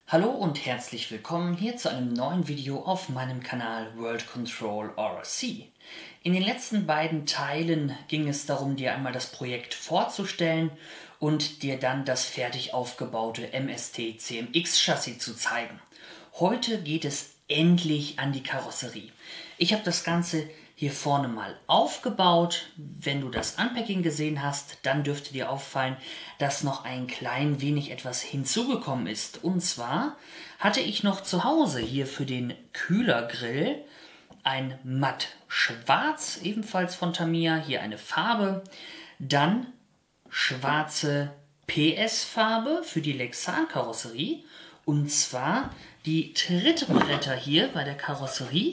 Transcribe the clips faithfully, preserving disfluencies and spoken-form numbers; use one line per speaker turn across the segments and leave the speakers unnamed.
Hallo und herzlich willkommen hier zu einem neuen Video auf meinem Kanal World Control R C. In den letzten beiden Teilen ging es darum, dir einmal das Projekt vorzustellen und dir dann das fertig aufgebaute M S T C M X-Chassis zu zeigen. Heute geht es endlich an die Karosserie. Ich habe das Ganze hier vorne mal aufgebaut. Wenn du das Unpacking gesehen hast, dann dürfte dir auffallen, dass noch ein klein wenig etwas hinzugekommen ist. Und zwar hatte ich noch zu Hause hier für den Kühlergrill ein matt schwarz, ebenfalls von Tamiya, hier eine Farbe, dann schwarze P S-Farbe für die Lexan-Karosserie und zwar die Trittbretter hier bei der Karosserie.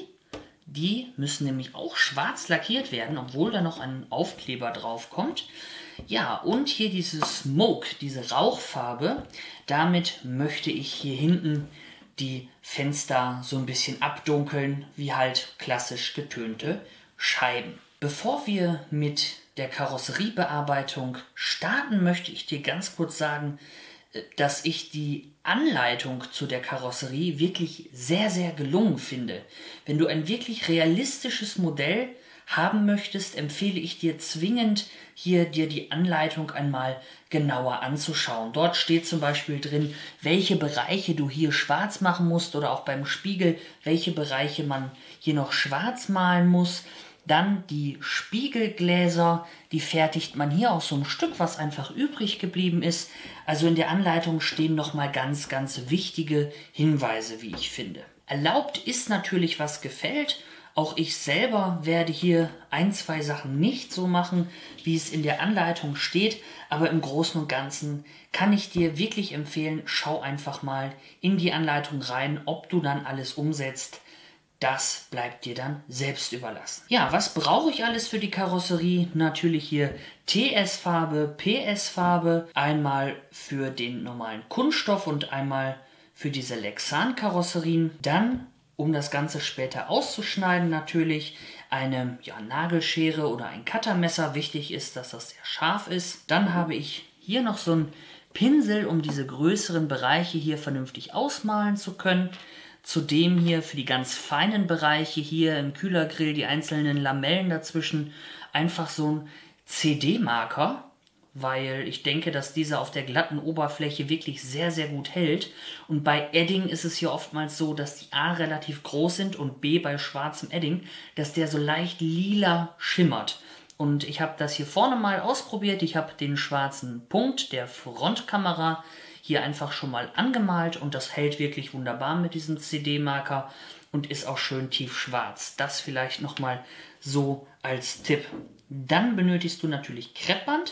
Die müssen nämlich auch schwarz lackiert werden, obwohl da noch ein Aufkleber drauf kommt. Ja, und hier diese Smoke, diese Rauchfarbe, damit möchte ich hier hinten die Fenster so ein bisschen abdunkeln, wie halt klassisch getönte Scheiben. Bevor wir mit der Karosseriebearbeitung starten, möchte ich dir ganz kurz sagen, dass ich die Anleitung zu der Karosserie wirklich sehr, sehr gelungen finde. Wenn du ein wirklich realistisches Modell haben möchtest, empfehle ich dir zwingend, hier dir die Anleitung einmal genauer anzuschauen. Dort steht zum Beispiel drin, welche Bereiche du hier schwarz machen musst oder auch beim Spiegel, welche Bereiche man hier noch schwarz malen muss. Dann die Spiegelgläser, die fertigt man hier aus so einem Stück, was einfach übrig geblieben ist. Also in der Anleitung stehen nochmal ganz, ganz wichtige Hinweise, wie ich finde. Erlaubt ist natürlich, was gefällt. Auch ich selber werde hier ein, zwei Sachen nicht so machen, wie es in der Anleitung steht. Aber im Großen und Ganzen kann ich dir wirklich empfehlen, schau einfach mal in die Anleitung rein, ob du dann alles umsetzt. Das bleibt dir dann selbst überlassen. Ja, was brauche ich alles für die Karosserie? Natürlich hier T S-Farbe, P S-Farbe, einmal für den normalen Kunststoff und einmal für diese Lexan-Karosserien. Dann, um das Ganze später auszuschneiden, natürlich eine ja, Nagelschere oder ein Cuttermesser. Wichtig ist, dass das sehr scharf ist. Dann habe ich hier noch so einen Pinsel, um diese größeren Bereiche hier vernünftig ausmalen zu können. Zudem hier für die ganz feinen Bereiche hier im Kühlergrill, die einzelnen Lamellen dazwischen, einfach so ein C D-Marker, weil ich denke, dass dieser auf der glatten Oberfläche wirklich sehr, sehr gut hält. Und bei Edding ist es hier oftmals so, dass die A relativ groß sind und B bei schwarzem Edding, dass der so leicht lila schimmert. Und ich habe das hier vorne mal ausprobiert. Ich habe den schwarzen Punkt der Frontkamera hier einfach schon mal angemalt und das hält wirklich wunderbar mit diesem C D-Marker und ist auch schön tiefschwarz. Das vielleicht nochmal so als Tipp. Dann benötigst du natürlich Kreppband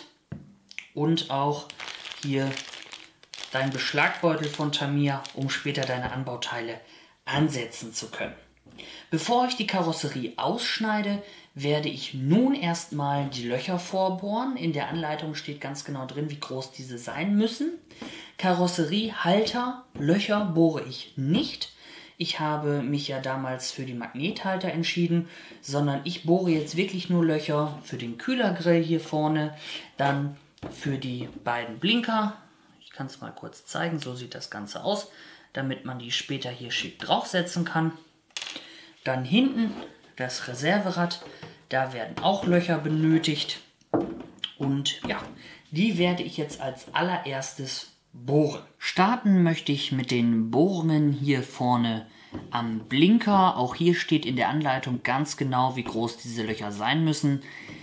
und auch hier dein Beschlagbeutel von Tamiya, um später deine Anbauteile ansetzen zu können. Bevor ich die Karosserie ausschneide, werde ich nun erstmal die Löcher vorbohren. In der Anleitung steht ganz genau drin, wie groß diese sein müssen. Karosseriehalter, Löcher bohre ich nicht. Ich habe mich ja damals für die Magnethalter entschieden, sondern ich bohre jetzt wirklich nur Löcher für den Kühlergrill hier vorne, dann für die beiden Blinker. Ich kann es mal kurz zeigen, so sieht das Ganze aus, damit man die später hier schick draufsetzen kann. Dann hinten das Reserverad, da werden auch Löcher benötigt und ja, die werde ich jetzt als allererstes bohren. Starten möchte ich mit den Bohrungen hier vorne am Blinker. Auch hier steht in der Anleitung ganz genau, wie groß diese Löcher sein müssen.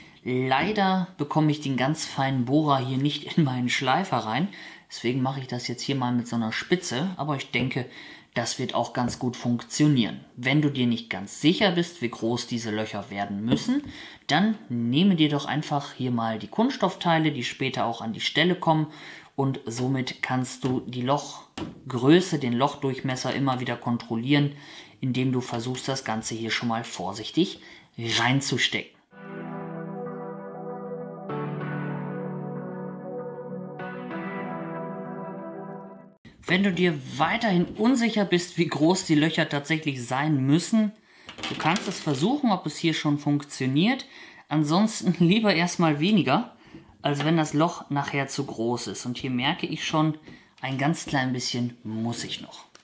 Leider bekomme ich den ganz feinen Bohrer hier nicht in meinen Schleifer rein. Deswegen mache ich das jetzt hier mal mit so einer Spitze. Aber ich denke, das wird auch ganz gut funktionieren. Wenn du dir nicht ganz sicher bist, wie groß diese Löcher werden müssen, dann nehme dir doch einfach hier mal die Kunststoffteile, die später auch an die Stelle kommen. Und somit kannst du die Lochgröße, den Lochdurchmesser immer wieder kontrollieren, indem du versuchst, das Ganze hier schon mal vorsichtig reinzustecken. Wenn du dir weiterhin unsicher bist, wie groß die Löcher tatsächlich sein müssen, du kannst es versuchen, ob es hier schon funktioniert. Ansonsten lieber erstmal weniger, als wenn das Loch nachher zu groß ist. Und hier merke ich schon, ein ganz klein bisschen muss ich noch.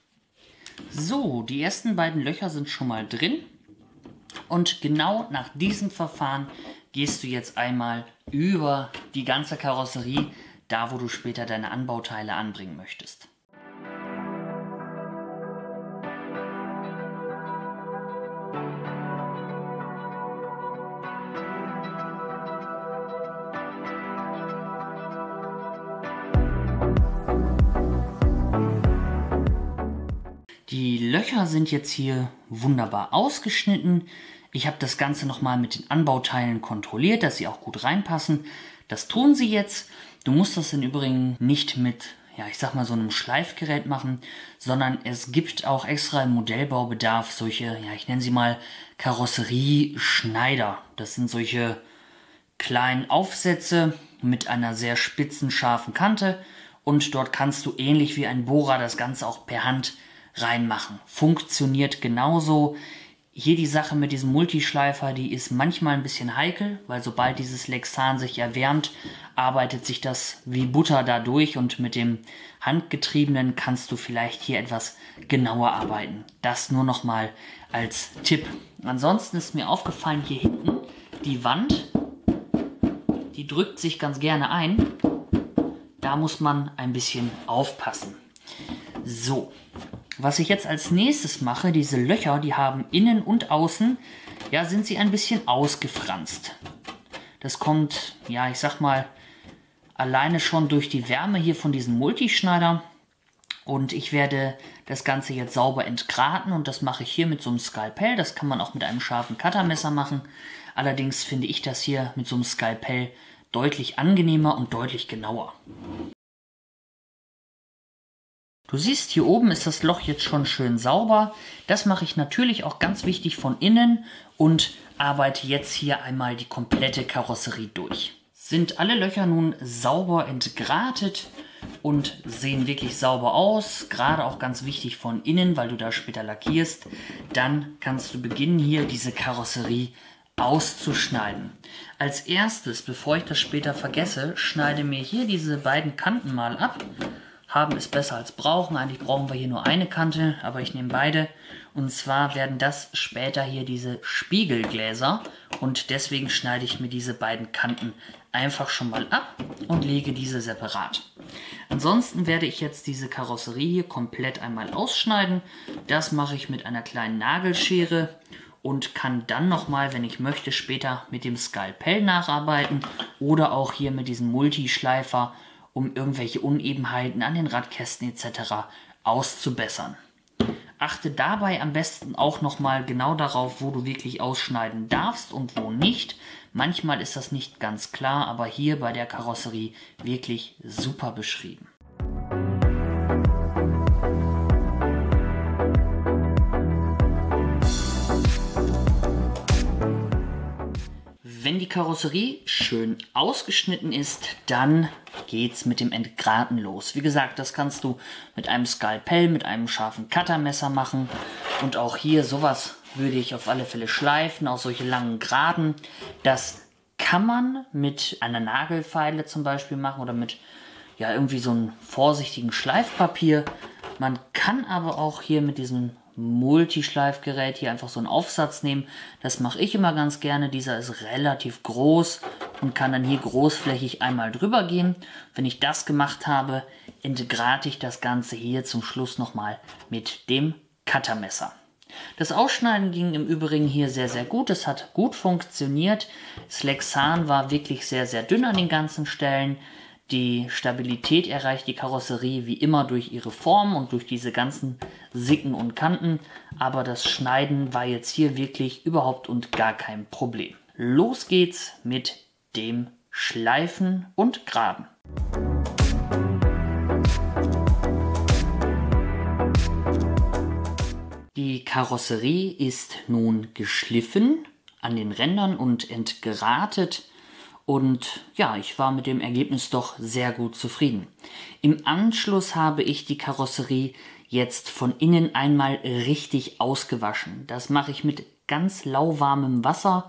So, die ersten beiden Löcher sind schon mal drin. Und genau nach diesem Verfahren gehst du jetzt einmal über die ganze Karosserie, da wo du später deine Anbauteile anbringen möchtest. Die Löcher sind jetzt hier wunderbar ausgeschnitten. Ich habe das Ganze nochmal mit den Anbauteilen kontrolliert, dass sie auch gut reinpassen. Das tun sie jetzt. Du musst das im Übrigen nicht mit, ja, ich sag mal so einem Schleifgerät machen, sondern es gibt auch extra im Modellbaubedarf solche, ja, ich nenne sie mal Karosserieschneider. Das sind solche kleinen Aufsätze mit einer sehr spitzen, scharfen Kante und dort kannst du ähnlich wie ein Bohrer das Ganze auch per Hand reinmachen. Funktioniert genauso. Hier die Sache mit diesem Multischleifer, die ist manchmal ein bisschen heikel, weil sobald dieses Lexan sich erwärmt, arbeitet sich das wie Butter da durch und mit dem handgetriebenen kannst du vielleicht hier etwas genauer arbeiten. Das nur noch mal als Tipp. Ansonsten ist mir aufgefallen, hier hinten die Wand, die drückt sich ganz gerne ein. Da muss man ein bisschen aufpassen. So. Was ich jetzt als nächstes mache, diese Löcher, die haben innen und außen, ja, sind sie ein bisschen ausgefranst. Das kommt, ja, ich sag mal, alleine schon durch die Wärme hier von diesem Multischneider. Und ich werde das Ganze jetzt sauber entgraten und das mache ich hier mit so einem Skalpell. Das kann man auch mit einem scharfen Cuttermesser machen. Allerdings finde ich das hier mit so einem Skalpell deutlich angenehmer und deutlich genauer. Du siehst, hier oben ist das Loch jetzt schon schön sauber. Das mache ich natürlich auch ganz wichtig von innen und arbeite jetzt hier einmal die komplette Karosserie durch. Sind alle Löcher nun sauber entgratet und sehen wirklich sauber aus, gerade auch ganz wichtig von innen, weil du da später lackierst, dann kannst du beginnen, hier diese Karosserie auszuschneiden. Als erstes, bevor ich das später vergesse, schneide mir hier diese beiden Kanten mal ab. Haben ist besser als brauchen. Eigentlich brauchen wir hier nur eine Kante, aber ich nehme beide. Und zwar werden das später hier diese Spiegelgläser und deswegen schneide ich mir diese beiden Kanten einfach schon mal ab und lege diese separat. Ansonsten werde ich jetzt diese Karosserie hier komplett einmal ausschneiden. Das mache ich mit einer kleinen Nagelschere und kann dann nochmal, wenn ich möchte, später mit dem Skalpell nacharbeiten oder auch hier mit diesem Multischleifer, um irgendwelche Unebenheiten an den Radkästen et cetera auszubessern. Achte dabei am besten auch nochmal genau darauf, wo du wirklich ausschneiden darfst und wo nicht. Manchmal ist das nicht ganz klar, aber hier bei der Karosserie wirklich super beschrieben. Wenn die Karosserie schön ausgeschnitten ist, dann geht's mit dem Entgraten los. Wie gesagt, das kannst du mit einem Skalpell, mit einem scharfen Cuttermesser machen. Und auch hier sowas würde ich auf alle Fälle schleifen, auch solche langen Geraden. Das kann man mit einer Nagelfeile zum Beispiel machen oder mit ja irgendwie so einem vorsichtigen Schleifpapier. Man kann aber auch hier mit diesem Multischleifgerät hier einfach so einen Aufsatz nehmen. Das mache ich immer ganz gerne. Dieser ist relativ groß und kann dann hier großflächig einmal drüber gehen. Wenn ich das gemacht habe, entgrate ich das Ganze hier zum Schluss nochmal mit dem Cuttermesser. Das Ausschneiden ging im Übrigen hier sehr, sehr gut. Es hat gut funktioniert. Das Lexan war wirklich sehr, sehr dünn an den ganzen Stellen. Die Stabilität erreicht die Karosserie wie immer durch ihre Form und durch diese ganzen Sicken und Kanten. Aber das Schneiden war jetzt hier wirklich überhaupt und gar kein Problem. Los geht's mit dem Schleifen und Graben. Die Karosserie ist nun geschliffen an den Rändern und entgratet. Und ja, ich war mit dem Ergebnis doch sehr gut zufrieden. Im Anschluss habe ich die Karosserie jetzt von innen einmal richtig ausgewaschen. Das mache ich mit ganz lauwarmem Wasser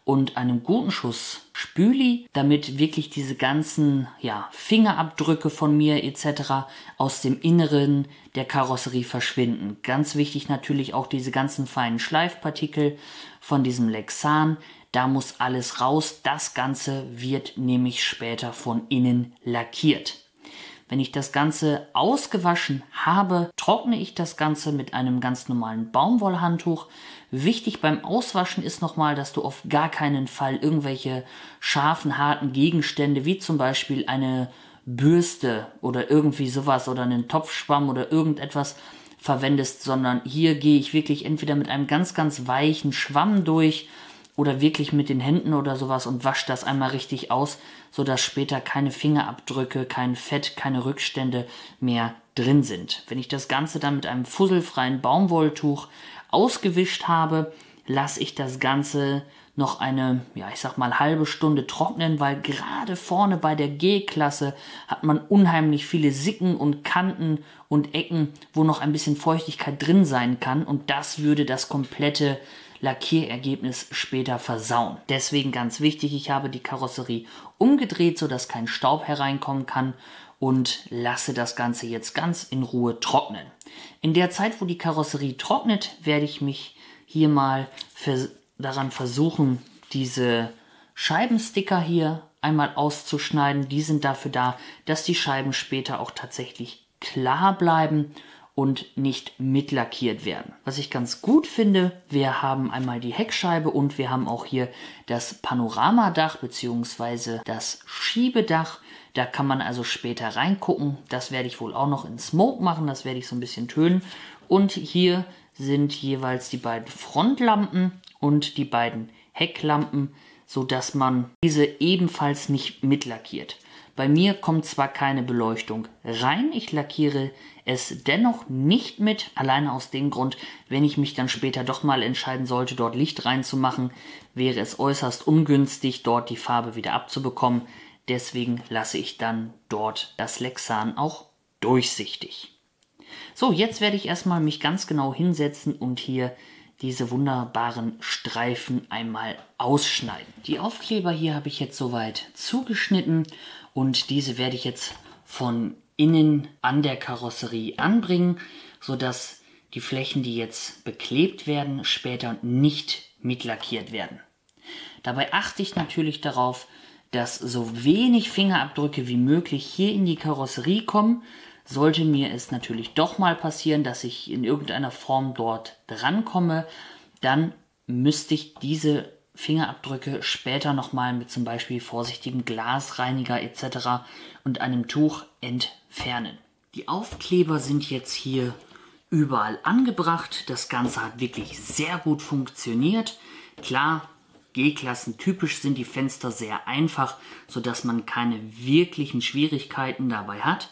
und einem guten Schuss Spüli, damit wirklich diese ganzen ja, Fingerabdrücke von mir et cetera aus dem Inneren der Karosserie verschwinden. Ganz wichtig natürlich auch diese ganzen feinen Schleifpartikel von diesem Lexan. Da muss alles raus. Das Ganze wird nämlich später von innen lackiert. Wenn ich das Ganze ausgewaschen habe, trockne ich das Ganze mit einem ganz normalen Baumwollhandtuch. Wichtig beim Auswaschen ist nochmal, dass du auf gar keinen Fall irgendwelche scharfen, harten Gegenstände, wie zum Beispiel eine Bürste oder irgendwie sowas oder einen Topfschwamm oder irgendetwas verwendest, sondern hier gehe ich wirklich entweder mit einem ganz, ganz weichen Schwamm durch oder wirklich mit den Händen oder sowas und wasche das einmal richtig aus, sodass später keine Fingerabdrücke, kein Fett, keine Rückstände mehr drin sind. Wenn ich das Ganze dann mit einem fusselfreien Baumwolltuch ausgewischt habe, lasse ich das Ganze noch eine, ja ich sag mal halbe Stunde trocknen, weil gerade vorne bei der G-Klasse hat man unheimlich viele Sicken und Kanten und Ecken, wo noch ein bisschen Feuchtigkeit drin sein kann und das würde das komplette Lackierergebnis später versauen. Deswegen ganz wichtig, ich habe die Karosserie umgedreht, sodass kein Staub hereinkommen kann und lasse das Ganze jetzt ganz in Ruhe trocknen. In der Zeit, wo die Karosserie trocknet, werde ich mich hier mal vers- daran versuchen, diese Scheibensticker hier einmal auszuschneiden. Die sind dafür da, dass die Scheiben später auch tatsächlich klar bleiben und nicht mitlackiert werden. Was ich ganz gut finde, wir haben einmal die Heckscheibe und wir haben auch hier das Panoramadach bzw. das Schiebedach. Da kann man also später reingucken. Das werde ich wohl auch noch in Smoke machen, das werde ich so ein bisschen tönen. Und hier sind jeweils die beiden Frontlampen und die beiden Hecklampen, sodass man diese ebenfalls nicht mitlackiert. Bei mir kommt zwar keine Beleuchtung rein, ich lackiere es dennoch nicht mit, alleine aus dem Grund, wenn ich mich dann später doch mal entscheiden sollte, dort Licht reinzumachen, wäre es äußerst ungünstig, dort die Farbe wieder abzubekommen. Deswegen lasse ich dann dort das Lexan auch durchsichtig. So, jetzt werde ich erstmal mich ganz genau hinsetzen und hier diese wunderbaren Streifen einmal ausschneiden. Die Aufkleber hier habe ich jetzt soweit zugeschnitten und diese werde ich jetzt von innen an der Karosserie anbringen, sodass die Flächen, die jetzt beklebt werden, später nicht mitlackiert werden. Dabei achte ich natürlich darauf, dass so wenig Fingerabdrücke wie möglich hier in die Karosserie kommen. Sollte mir es natürlich doch mal passieren, dass ich in irgendeiner Form dort drankomme, dann müsste ich diese Fingerabdrücke später nochmal mit zum Beispiel vorsichtigem Glasreiniger et cetera und einem Tuch entfernen. Die Aufkleber sind jetzt hier überall angebracht. Das Ganze hat wirklich sehr gut funktioniert. Klar, G-Klassen typisch sind die Fenster sehr einfach, sodass man keine wirklichen Schwierigkeiten dabei hat.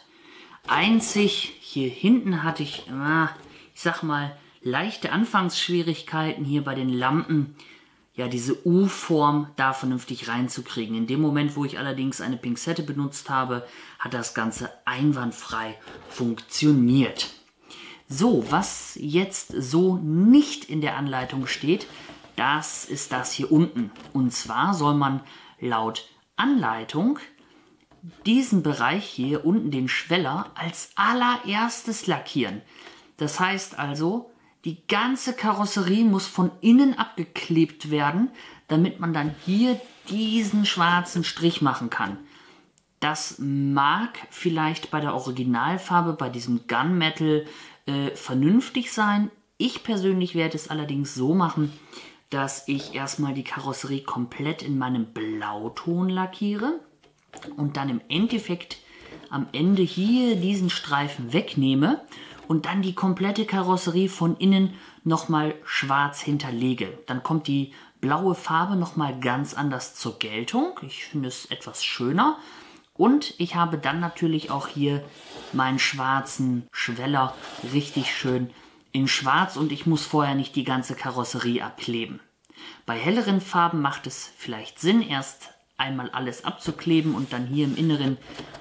Einzig hier hinten hatte ich, ich sag mal, leichte Anfangsschwierigkeiten hier bei den Lampen, ja diese U-Form da vernünftig reinzukriegen. In dem Moment, wo ich allerdings eine Pinzette benutzt habe, hat das Ganze einwandfrei funktioniert. So, was jetzt so nicht in der Anleitung steht, das ist das hier unten. Und zwar soll man laut Anleitung diesen Bereich hier unten, den Schweller, als allererstes lackieren. Das heißt also, die ganze Karosserie muss von innen abgeklebt werden, damit man dann hier diesen schwarzen Strich machen kann. Das mag vielleicht bei der Originalfarbe, bei diesem Gunmetal, äh, vernünftig sein. Ich persönlich werde es allerdings so machen, dass ich erstmal die Karosserie komplett in meinem Blauton lackiere und dann im Endeffekt am Ende hier diesen Streifen wegnehme und dann die komplette Karosserie von innen nochmal schwarz hinterlege. Dann kommt die blaue Farbe nochmal ganz anders zur Geltung. Ich finde es etwas schöner. Und ich habe dann natürlich auch hier meinen schwarzen Schweller richtig schön in schwarz und ich muss vorher nicht die ganze Karosserie abkleben. Bei helleren Farben macht es vielleicht Sinn, erst einmal alles abzukleben und dann hier im Inneren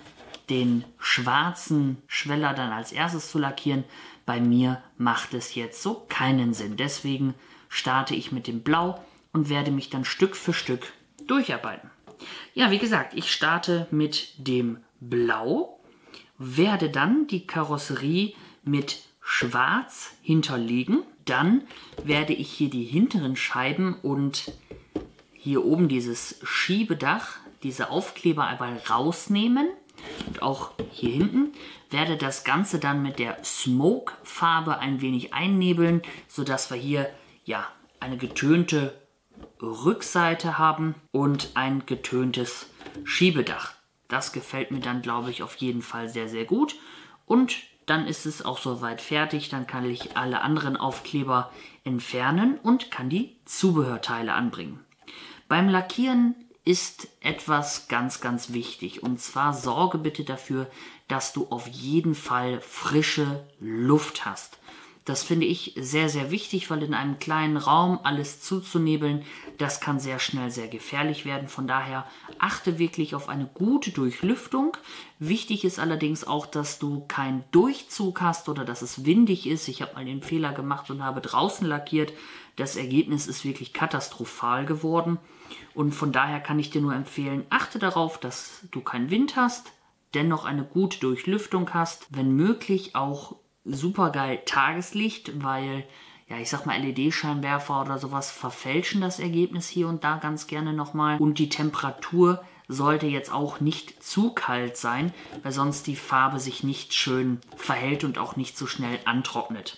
den schwarzen Schweller dann als erstes zu lackieren. Bei mir macht es jetzt so keinen Sinn. Deswegen starte ich mit dem Blau und werde mich dann Stück für Stück durcharbeiten. Ja, wie gesagt, ich starte mit dem Blau, werde dann die Karosserie mit Schwarz hinterlegen. Dann werde ich hier die hinteren Scheiben und hier oben dieses Schiebedach, diese Aufkleber einmal rausnehmen. Und auch hier hinten werde das Ganze dann mit der Smoke-Farbe ein wenig einnebeln, sodass wir hier ja eine getönte Rückseite haben und ein getöntes Schiebedach. Das gefällt mir dann, glaube ich, auf jeden Fall sehr, sehr gut. Und dann ist es auch soweit fertig. Dann kann ich alle anderen Aufkleber entfernen und kann die Zubehörteile anbringen. Beim Lackieren ist etwas ganz, ganz wichtig. Und zwar sorge bitte dafür, dass du auf jeden Fall frische Luft hast. Das finde ich sehr, sehr wichtig, weil in einem kleinen Raum alles zuzunebeln, das kann sehr schnell sehr gefährlich werden. Von daher achte wirklich auf eine gute Durchlüftung. Wichtig ist allerdings auch, dass du keinen Durchzug hast oder dass es windig ist. Ich habe mal den Fehler gemacht und habe draußen lackiert. Das Ergebnis ist wirklich katastrophal geworden. Und von daher kann ich dir nur empfehlen, achte darauf, dass du keinen Wind hast, dennoch eine gute Durchlüftung hast, wenn möglich auch supergeil Tageslicht, weil, ja, ich sag mal, L E D-Scheinwerfer oder sowas verfälschen das Ergebnis hier und da ganz gerne nochmal. Und die Temperatur sollte jetzt auch nicht zu kalt sein, weil sonst die Farbe sich nicht schön verhält und auch nicht so schnell antrocknet.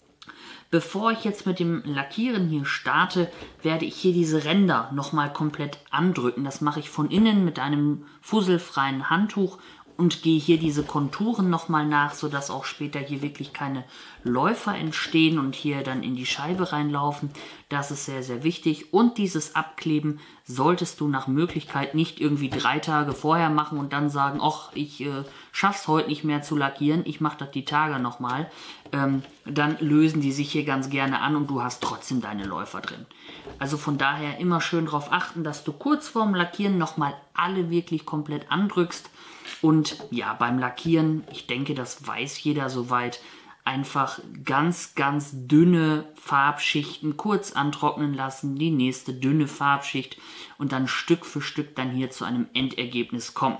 Bevor ich jetzt mit dem Lackieren hier starte, werde ich hier diese Ränder nochmal komplett andrücken. Das mache ich von innen mit einem fusselfreien Handtuch und gehe hier diese Konturen nochmal nach, sodass auch später hier wirklich keine Läufer entstehen und hier dann in die Scheibe reinlaufen. Das ist sehr, sehr wichtig. Und dieses Abkleben solltest du nach Möglichkeit nicht irgendwie drei Tage vorher machen und dann sagen, ach, ich äh, schaff's heute nicht mehr zu lackieren, ich mache das die Tage nochmal. Ähm, dann lösen die sich hier ganz gerne an und du hast trotzdem deine Läufer drin. Also von daher immer schön darauf achten, dass du kurz vorm Lackieren nochmal alle wirklich komplett andrückst. Und ja, beim Lackieren, ich denke, das weiß jeder soweit, einfach ganz, ganz dünne Farbschichten kurz antrocknen lassen, die nächste dünne Farbschicht und dann Stück für Stück dann hier zu einem Endergebnis kommen.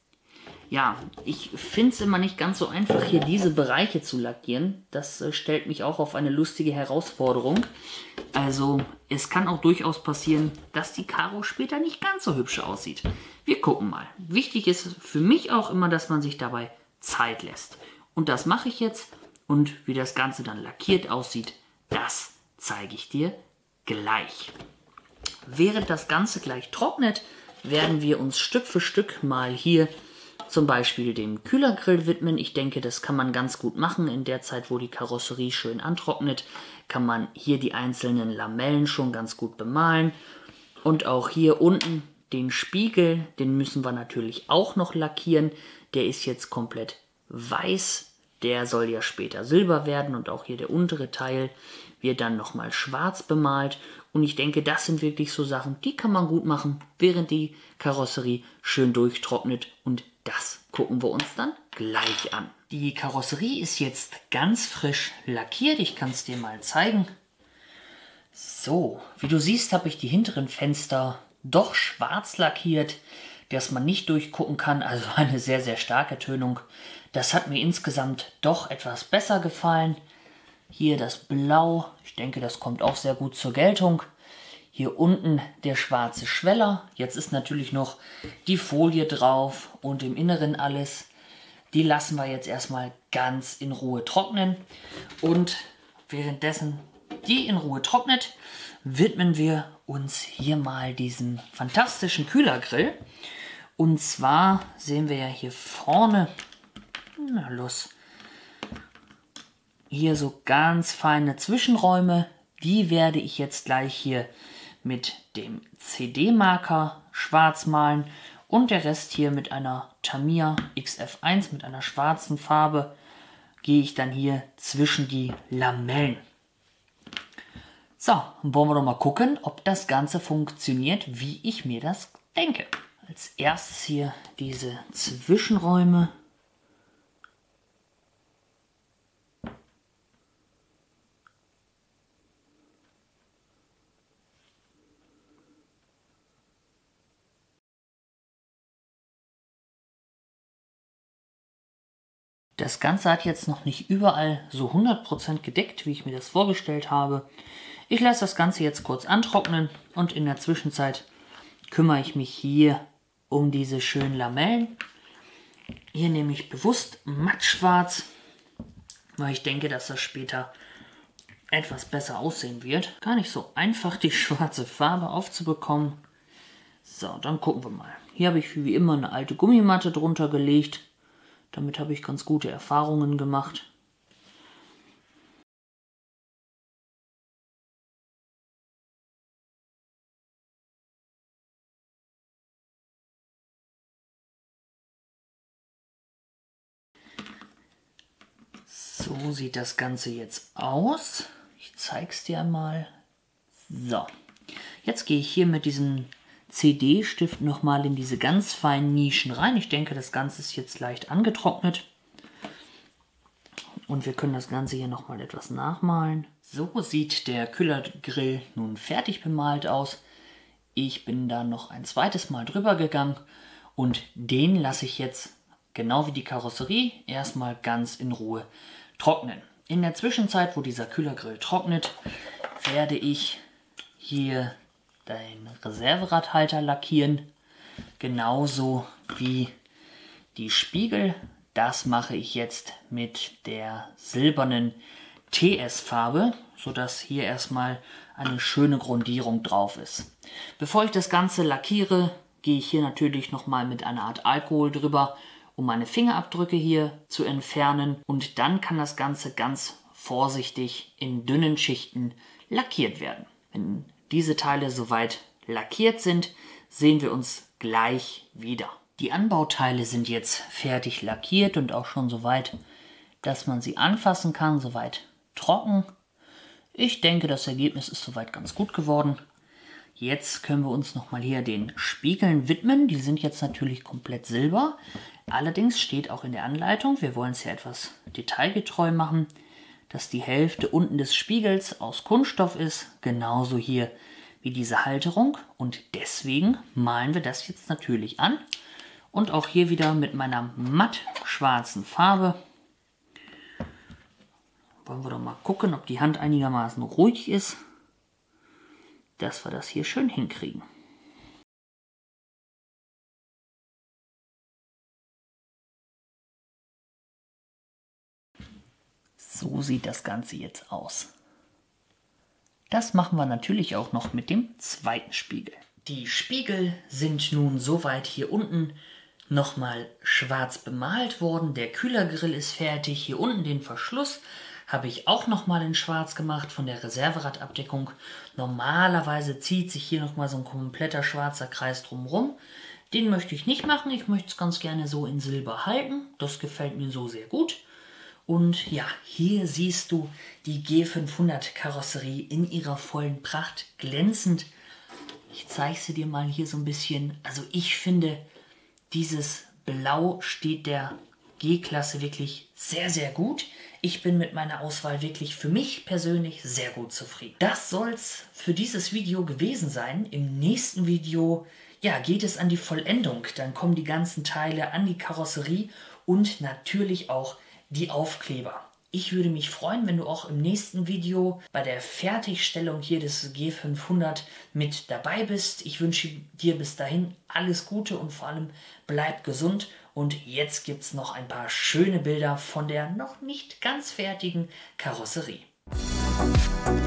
Ja, ich finde es immer nicht ganz so einfach, hier diese Bereiche zu lackieren. Das äh, stellt mich auch auf eine lustige Herausforderung. Also, es kann auch durchaus passieren, dass die Karo später nicht ganz so hübsch aussieht. Wir gucken mal. Wichtig ist für mich auch immer, dass man sich dabei Zeit lässt. Und das mache ich jetzt. Und wie das Ganze dann lackiert aussieht, das zeige ich dir gleich. Während das Ganze gleich trocknet, werden wir uns Stück für Stück mal hier zum Beispiel dem Kühlergrill widmen. Ich denke, das kann man ganz gut machen. In der Zeit, wo die Karosserie schön antrocknet, kann man hier die einzelnen Lamellen schon ganz gut bemalen. Und auch hier unten den Spiegel, den müssen wir natürlich auch noch lackieren. Der ist jetzt komplett weiß. Der soll ja später silber werden und auch hier der untere Teil wird dann nochmal schwarz bemalt. Und ich denke, das sind wirklich so Sachen, die kann man gut machen, während die Karosserie schön durchtrocknet. Und das gucken wir uns dann gleich an. Die Karosserie ist jetzt ganz frisch lackiert. Ich kann es dir mal zeigen. So, wie du siehst, habe ich die hinteren Fenster doch schwarz lackiert, dass man nicht durchgucken kann. Also eine sehr, sehr starke Tönung. Das hat mir insgesamt doch etwas besser gefallen. Hier das Blau. Ich denke, das kommt auch sehr gut zur Geltung. Hier unten der schwarze Schweller. Jetzt ist natürlich noch die Folie drauf und im Inneren alles. Die lassen wir jetzt erstmal ganz in Ruhe trocknen. Und währenddessen die in Ruhe trocknet, widmen wir uns hier mal diesem fantastischen Kühlergrill. Und zwar sehen wir ja hier vorne, na los, hier so ganz feine Zwischenräume. Die werde ich jetzt gleich hier mit dem C D-Marker schwarz malen und der Rest hier mit einer Tamiya X F eins mit einer schwarzen Farbe gehe ich dann hier zwischen die Lamellen. So, wollen wir doch mal gucken, ob das Ganze funktioniert, wie ich mir das denke. Als erstes hier diese Zwischenräume. Das Ganze hat jetzt noch nicht überall so hundert Prozent gedeckt, wie ich mir das vorgestellt habe. Ich lasse das Ganze jetzt kurz antrocknen und in der Zwischenzeit kümmere ich mich hier um diese schönen Lamellen. Hier nehme ich bewusst mattschwarz, weil ich denke, dass das später etwas besser aussehen wird. Gar nicht so einfach, die schwarze Farbe aufzubekommen. So, dann gucken wir mal. Hier habe ich wie immer eine alte Gummimatte drunter gelegt. Damit habe ich ganz gute Erfahrungen gemacht. So sieht das Ganze jetzt aus. Ich zeige es dir mal. So, jetzt gehe ich hier mit diesem C D-Stift nochmal in diese ganz feinen Nischen rein. Ich denke, das Ganze ist jetzt leicht angetrocknet. Und wir können das Ganze hier nochmal etwas nachmalen. So sieht der Kühlergrill nun fertig bemalt aus. Ich bin da noch ein zweites Mal drüber gegangen und den lasse ich jetzt, genau wie die Karosserie, erstmal ganz in Ruhe trocknen. In der Zwischenzeit, wo dieser Kühlergrill trocknet, werde ich hier den Reserveradhalter lackieren, genauso wie die Spiegel. Das mache ich jetzt mit der silbernen T S-Farbe, sodass hier erstmal eine schöne Grundierung drauf ist. Bevor ich das Ganze lackiere, gehe ich hier natürlich nochmal mit einer Art Alkohol drüber, um meine Fingerabdrücke hier zu entfernen. Und dann kann das Ganze ganz vorsichtig in dünnen Schichten lackiert werden. Wenn diese Teile soweit lackiert sind, sehen wir uns gleich wieder. Die Anbauteile sind jetzt fertig lackiert und auch schon soweit, dass man sie anfassen kann, soweit trocken. Ich denke, das Ergebnis ist soweit ganz gut geworden. Jetzt können wir uns nochmal hier den Spiegeln widmen. Die sind jetzt natürlich komplett silber. Allerdings steht auch in der Anleitung, wir wollen es ja etwas detailgetreu machen, dass die Hälfte unten des Spiegels aus Kunststoff ist, genauso hier wie diese Halterung. Und deswegen malen wir das jetzt natürlich an. Und auch hier wieder mit meiner matt schwarzen Farbe. Wollen wir doch mal gucken, ob die Hand einigermaßen ruhig ist, dass wir das hier schön hinkriegen. So sieht das Ganze jetzt aus. Das machen wir natürlich auch noch mit dem zweiten Spiegel. Die Spiegel sind nun soweit hier unten nochmal schwarz bemalt worden. Der Kühlergrill ist fertig. Hier unten den Verschluss habe ich auch nochmal in schwarz gemacht von der Reserveradabdeckung. Normalerweise zieht sich hier nochmal so ein kompletter schwarzer Kreis drumherum. Den möchte ich nicht machen. Ich möchte es ganz gerne so in Silber halten. Das gefällt mir so sehr gut. Und ja, hier siehst du die G fünfhundert Karosserie in ihrer vollen Pracht, glänzend. Ich zeige sie dir mal hier so ein bisschen. Also ich finde, dieses Blau steht der G-Klasse wirklich sehr, sehr gut. Ich bin mit meiner Auswahl wirklich für mich persönlich sehr gut zufrieden. Das soll es für dieses Video gewesen sein. Im nächsten Video ja, geht es an die Vollendung. Dann kommen die ganzen Teile an die Karosserie und natürlich auch die Aufkleber. Ich würde mich freuen, wenn du auch im nächsten Video bei der Fertigstellung hier des G fünfhundert mit dabei bist. Ich wünsche dir bis dahin alles Gute und vor allem bleib gesund. Und jetzt gibt es noch ein paar schöne Bilder von der noch nicht ganz fertigen Karosserie.